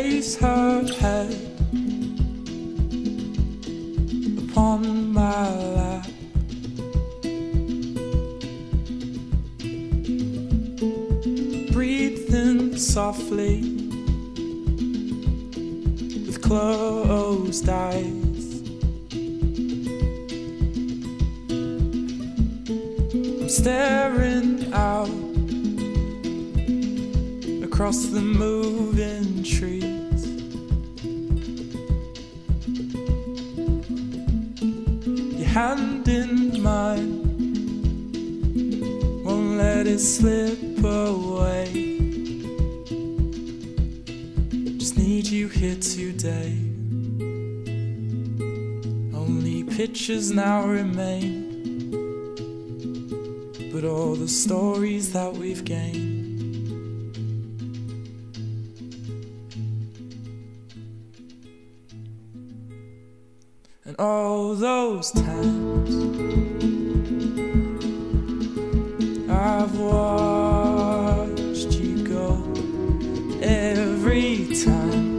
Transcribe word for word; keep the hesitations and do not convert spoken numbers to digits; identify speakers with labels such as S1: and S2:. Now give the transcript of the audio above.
S1: lays her head upon my lap. Breathing softly with closed eyes, I'm staring out across the moving trees. Your hand in mine won't let it slip away. Just need you here today. Only pictures now remain, but all the stories that we've gained. And all those times I've watched you go, every time